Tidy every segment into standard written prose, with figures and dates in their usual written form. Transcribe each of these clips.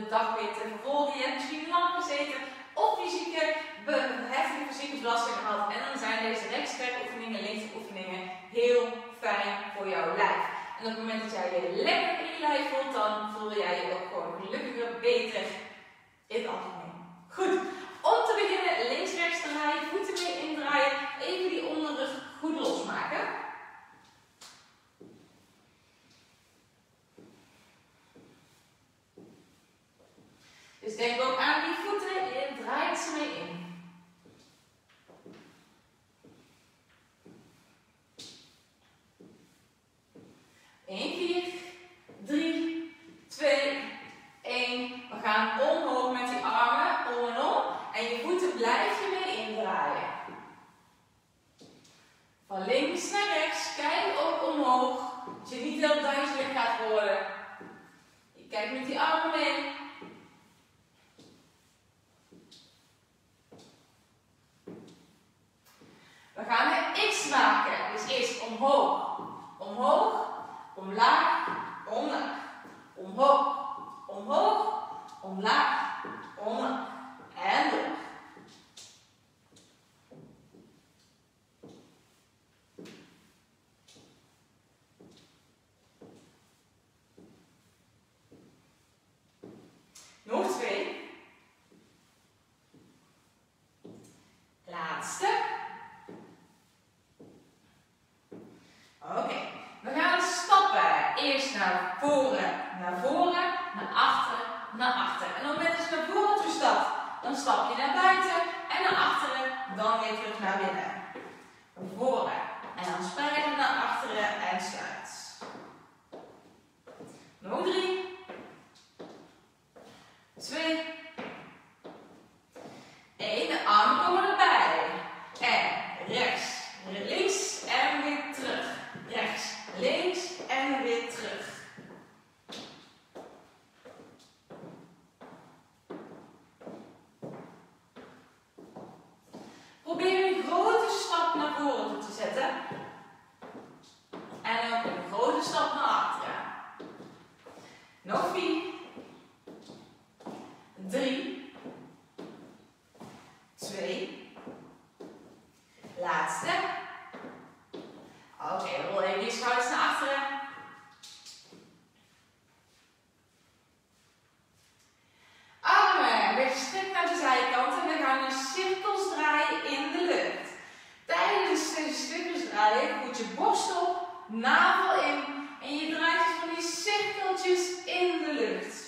dag weer te vervolgen. Je hebt misschien lang gezeten of heftige fysieke belasting gehad. En dan zijn deze rechtstrekoefeningen, linksoefeningen heel fijn voor jouw lijf. En op het moment dat jij je lekker in je lijf voelt, dan voel jij je ook gewoon gelukkiger, beter in het algemeen. Goed, om te beginnen links-rechts draaien, voeten mee indraaien, even die onderrug goed losmaken. Dus denk ook aan die voeten, je draait ze mee in. 1, 4, 3, 2, 1. We gaan omhoog met die armen, om en om. En je voeten blijf je mee indraaien. Van links naar rechts, kijk ook omhoog. Dat je niet heel duizelig gaat worden. Je kijkt met die armen mee. We gaan een X maken. Dus eerst omhoog, omhoog, omlaag, omlaag. Omhoog, omhoog, omlaag, omlaag. En door. Nog 2. Laatste. Oké, we gaan stappen. Eerst naar voren, naar achteren, naar achteren. En op het moment dat je naar voren toe stapt, dan stap je naar buiten en naar achteren, dan weer terug naar binnen. Van voren en dan spijden naar achteren en sluit. Nog 3, 2, 1. De armen komen erbij. En rechts, links en weer terug. Rechts, links en weer terug. Probeer een grote stap naar voren toe te zetten. En ook een grote stap naar achteren. Nog 4, 3, 2, laatste. Oké, rol even je schouders naar achteren. Armen weer gestrekt naar de zijkant en we gaan nu cirkels draaien in de lucht. Tijdens deze cirkels draaien, goed je borst op, navel in en je draait dus van die cirkeltjes in de lucht.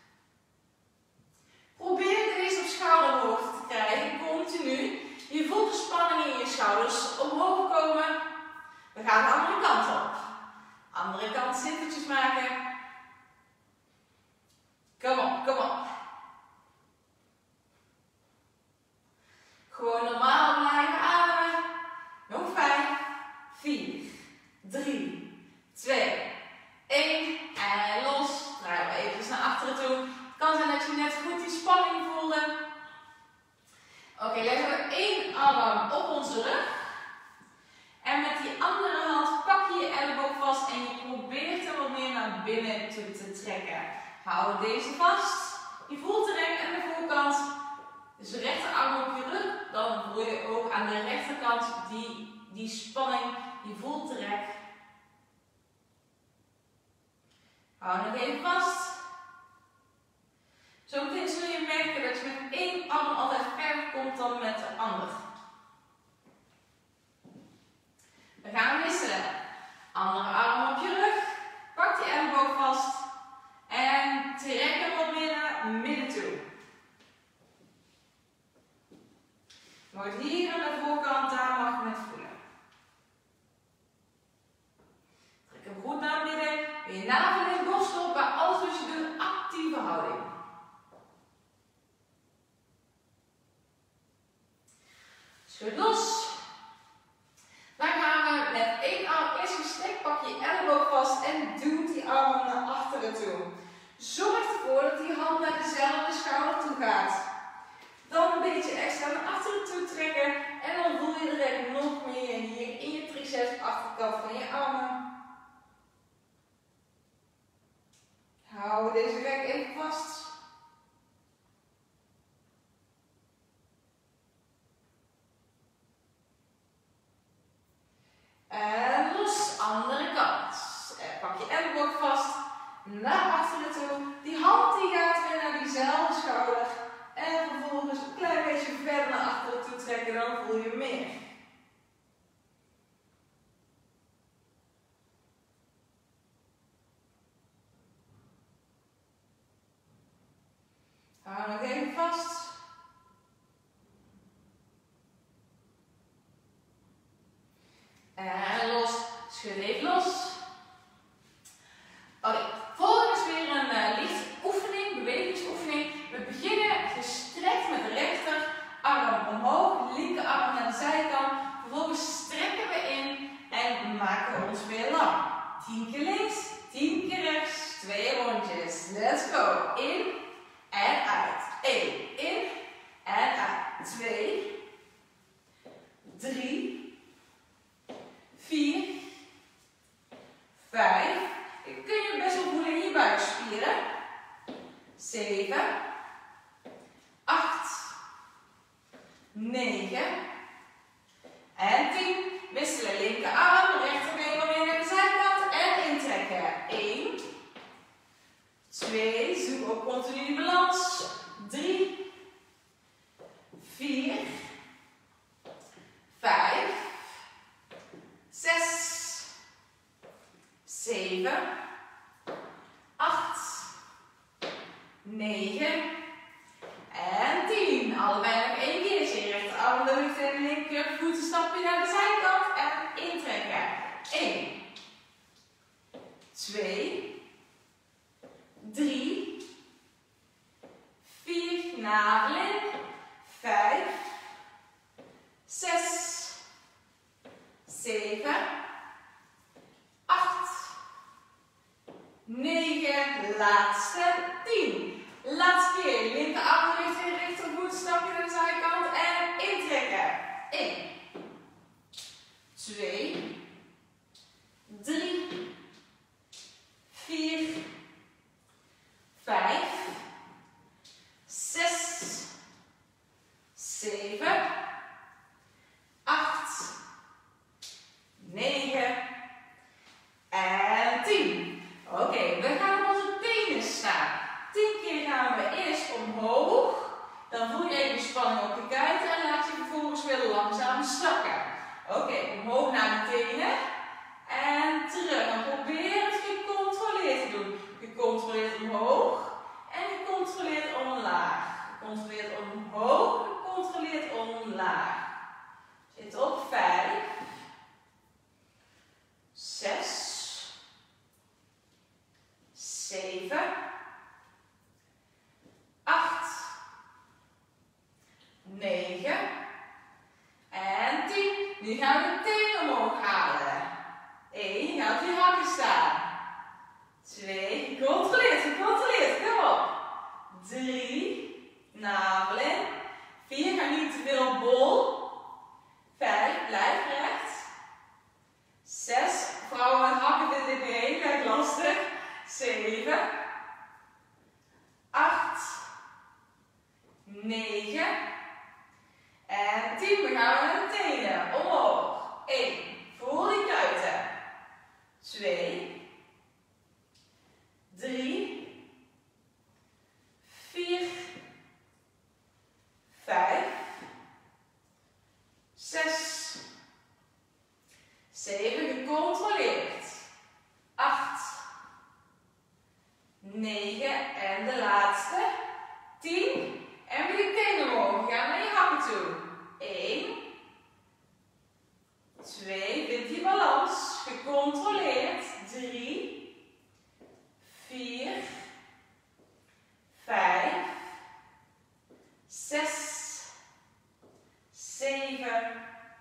Probeer deze op schouderhoogte te krijgen, continu. Je voelt de spanning in je schouders omhoog komen. We gaan de andere kant op. Andere kant cirkeltjes maken. Kom op, kom op. Gewoon normaal blijven ademen. Nog 5, 4, 3, 2, 1. En los. Draaien we even naar achteren toe. Het kan zijn dat je net goed die spanning voelde. Oké, leggen we 1 arm op onze rug. En met die andere hand pak je je elleboog vast en je probeert er wat meer naar binnen toe te trekken. Hou deze vast. Je voelt de rechter en de voorkant. Dus de rechterarm op je rug. Dan voel je ook aan de rechterkant die spanning. Je voelt de rek. Hou nog even vast. Zometeen zul je merken dat je met 1 arm altijd verder komt dan met de andere. We gaan wisselen. Andere arm op je rug. Pak die elleboog vast. En trek hem wat meer naar midden toe. Maar hier aan de voorkant, daar mag je het voelen. Trek hem goed naar midden. Je navel en borst op, maar alles wat je doet, actieve houding. Schud los. Dan gaan we met 1 arm eerst gestrekt, pak je elleboog vast en duw die arm naar achteren toe. Zorg ervoor dat die hand naar dezelfde schouder toe gaat. Dan een beetje extra naar achteren toe trekken en dan voel je de rek nog meer hier in je triceps, achterkant van je armen. Hou deze rek even vast. naar achteren toe. Die hand die gaat weer naar diezelfde schouder. En vervolgens een klein beetje verder naar achteren toe trekken, dan voel je meer. Hou nog even vast. En los. Schud even los. Oké, volgende is weer een lichte oefening, bewegingsoefening. We beginnen gestrekt met de rechterarm omhoog, linkerarm naar de zijkant. Vervolgens strekken we in en maken we ons weer lang. 10 keer links, 10 keer rechts, 2 rondjes. Let's go. In en uit. 1, in en uit. 2, 3, 4, 5. Kun je best wel voelen in je buikspieren. 7, 8, 9 en 10. Wisselen linkerarm, rechterbeen weer naar de zijkant en intrekken. 1, 2, zoek ook continu die balans. 3, 4, 5, 6, 7, 8, 9 en 10. Allebei nog 1 keertje. Rechterarm de lucht en linker voet een stapje naar de zijkant en intrekken. 1, 2, 3, 4, navel in, 5, 6, 7, 8, 9, laatste 10. Laatste keer, linkerarm richting rechtervoet, stapje naar de zijkant en intrekken. 1, 2, 3, 4, 5, 6, 7, 8, 9 en 10. Oké, we gaan op onze tenen staan. 10 keer gaan we eerst omhoog. Dan voel je even spanning op je kuiten en laat je vervolgens weer langzaam zakken. Oké, omhoog naar de tenen. En terug. Dan probeer het gecontroleerd te doen. Gecontroleerd omhoog. En gecontroleerd omlaag. Gecontroleerd omhoog. Gecontroleerd omlaag. Zit op 5. 6. 7. 8. 9. En 10. Nu gaan we de tenen omhoog halen. 1. Je gaat op je hakken staan. 2. Gecontroleerd, gecontroleerd. Kom op. 3. Navel in. 4. Ga niet te veel op bol. 5. Blijf recht. 6. Vrouwen met hakken vinden dit heel erg lastig. 7. 8. 9. En 10. We gaan naar de tenen. Omhoog. 1. Voel die kuiten. 2. 3. 4. 5. 6. 7. Gecontroleerd. 8. 9. En de laatste. 10. En weer die tenen omhoog. Ga naar je hakken toe. 1. 2. Vind die balans. Gecontroleerd. 3. 4. 5. 6. 7.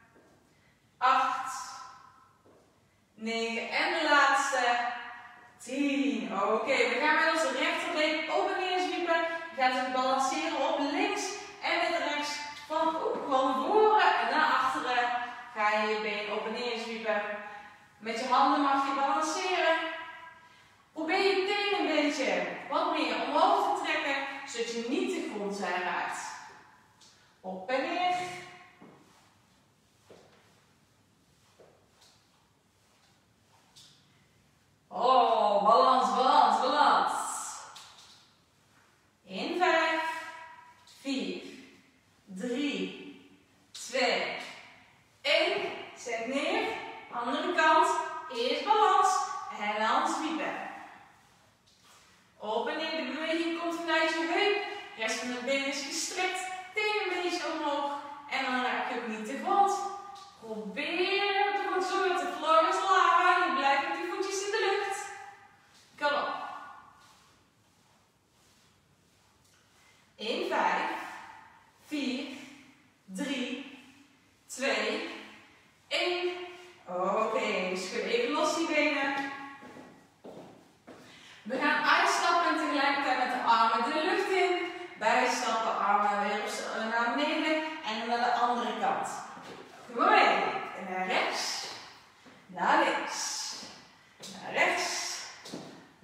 8. 9. En de laatste. 10. Oké, we gaan met onze rechterbeen op en neer zwiepen. Je gaat het balanceren op links en met rechts. Van voren en naar achteren ga je je been op en neer zwiepen. Met je handen mag je balanceren. Probeer je tenen een beetje wat meer omhoog te trekken, zodat je niet de grond raakt. Op en neer. Oh, balans, balans, balans.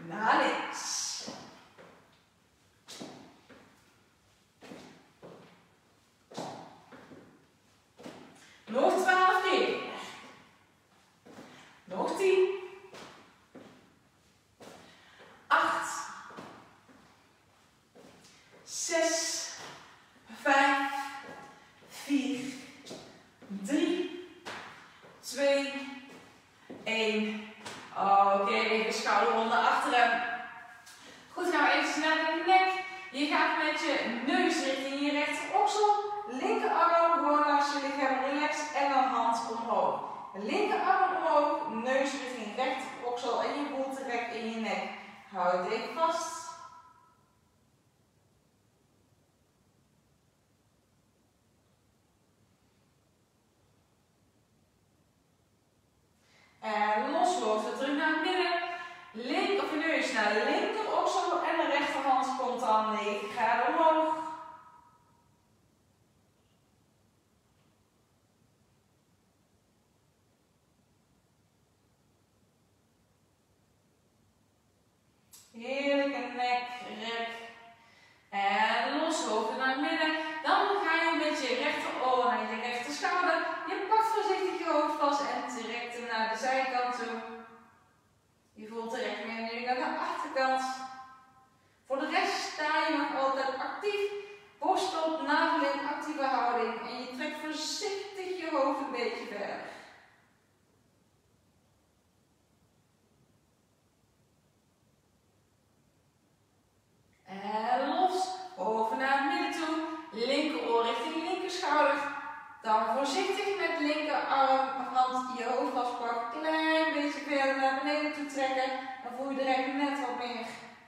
naar links. Nog 12 keer. Nog 10. 8. 6. 5. 4. 3. 2. 1. Oké, even schouderrol naar achteren. Goed, gaan we even naar de nek. Je gaat met je neus richting je rechteroksel. Linkerarm gewoon langs je lichaam relaxed en dan hand omhoog. Linkerarm omhoog, neus richting rechteroksel en je voelt direct in je nek. Houd dit vast. En loslopen, terug naar het midden. Of je neus naar de linkeroksel en de rechterhand komt dan 9 graden omhoog. Heerlijke nek, rek. En loshoofd naar het midden. Dan ga je met je rechteroor naar je rechter schouder. Je pakt voorzichtig je hoofd vast en direct hem naar de zijkant toe. Je voelt direct meer nu naar de achterkant. Voor de rest sta je nog altijd actief. Borst op, navel in actieve houding. En je trekt voorzichtig je hoofd een beetje verder. En los, over naar het midden toe, linkeroor richting linkerschouder. Dan voorzichtig met linkerarm, je hoofd vastpakt, klein beetje verder naar beneden toe trekken. Dan voel je direct net wat meer.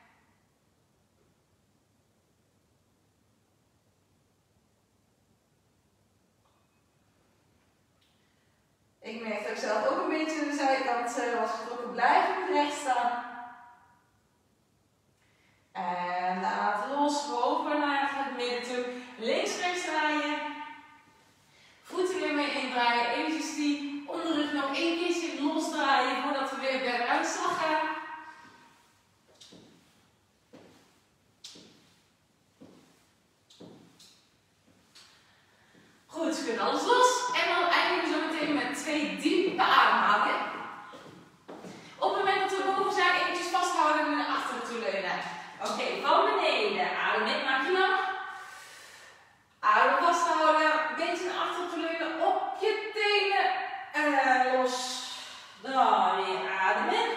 Ik merk dat ik zelf ook een beetje aan de zijkant was getrokken. Blijf recht staan. En laat los, over naar het midden toe. Links, rechts draaien. Voeten weer mee indraaien. Eventjes die onderrug nog één keertje losdraaien voordat we weer verder aan de slag gaan. Goed, schud alles los. En dan eindigen we zo meteen met 2 diepe ademhalingen. Op het moment dat we boven zijn, eventjes vasthouden en naar achteren toe leunen. Oké, van beneden. Adem in, maak je lang. Adem vasthouden. Een beetje naar achteren toe leunen. Op je tenen. En los. Dan weer adem in.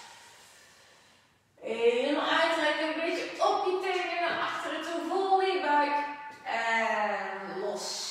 Helemaal uittrekken. Een beetje op je tenen naar achteren toe. Vol die buik. En los.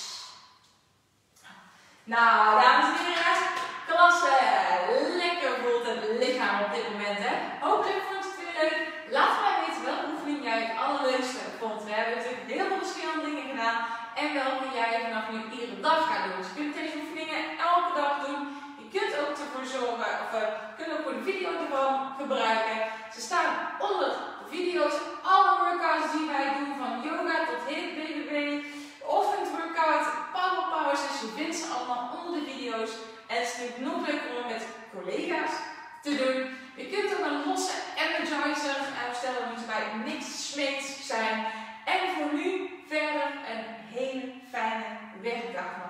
Nou, dames en heren. Klasse. Lekker voelt het lichaam op dit moment, hè. Hopelijk vond je het weer leuk. Laat mij weten welke oefening jij het allerleukste vond. We hebben natuurlijk heel veel verschillende dingen gedaan. En welke jij vanaf nu iedere dag gaat doen. Dus je kunt deze oefeningen elke dag doen. Je kunt ook ervoor zorgen, of kunt ook voor de video ervan gebruiken. Ze staan onder de video's. Alle workouts die wij doen, van yoga tot HIIT, BBB, ochtendworkout, power powers. Je vindt ze allemaal onder de video's. En het is natuurlijk nog leuk om met collega's te doen. Je kunt ook een losse energizer bestellen, moet bij niks smeets zijn. En voor nu verder een hele fijne werkdag.